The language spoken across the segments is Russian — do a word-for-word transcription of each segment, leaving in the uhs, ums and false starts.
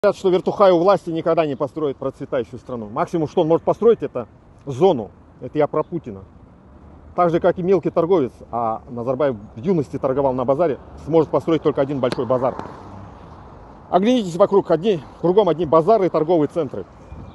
Говорят, что вертухай у власти никогда не построит процветающую страну. Максимум, что он может построить, это зону. Это я про Путина. Так же, как и мелкий торговец, а Назарбаев в юности торговал на базаре, сможет построить только один большой базар. Оглянитесь вокруг, одни, кругом одни базары и торговые центры,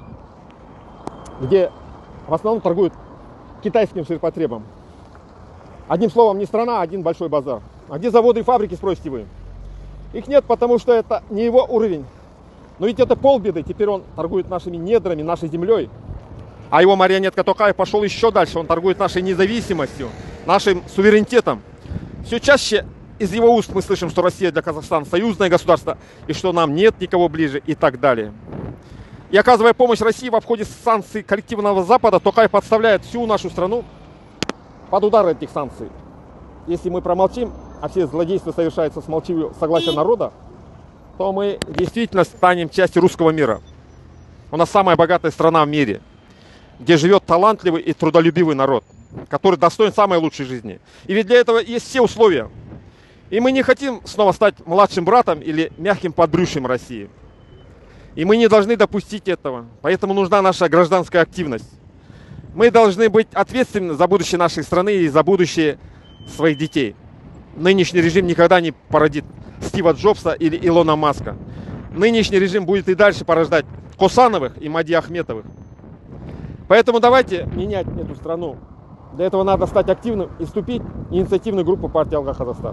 где в основном торгуют китайским ширпотребом. Одним словом, не страна, а один большой базар. А где заводы и фабрики, спросите вы? Их нет, потому что это не его уровень. Но ведь это полбеды, теперь он торгует нашими недрами, нашей землей. А его марионетка Токаев пошел еще дальше, он торгует нашей независимостью, нашим суверенитетом. Все чаще из его уст мы слышим, что Россия для Казахстана союзное государство, и что нам нет никого ближе, и так далее. И оказывая помощь России в обходе санкций коллективного Запада, Токаев подставляет всю нашу страну под удар этих санкций. Если мы промолчим, а все злодейства совершаются с молчаливого согласия народа, то мы действительно станем частью русского мира. У нас самая богатая страна в мире, где живет талантливый и трудолюбивый народ, который достоин самой лучшей жизни. И ведь для этого есть все условия. И мы не хотим снова стать младшим братом или мягким подбрюшьем России. И мы не должны допустить этого. Поэтому нужна наша гражданская активность. Мы должны быть ответственны за будущее нашей страны и за будущее своих детей. Нынешний режим никогда не породит Стива Джобса или Илона Маска. Нынешний режим будет и дальше порождать Косановых и Мади Ахметовых. Поэтому давайте менять эту страну. Для этого надо стать активным и вступить в инициативную группу партии Алга Казахстан.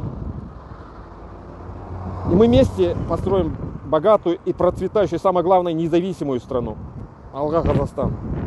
И мы вместе построим богатую и процветающую, самое главное, независимую страну. Алга Казахстан.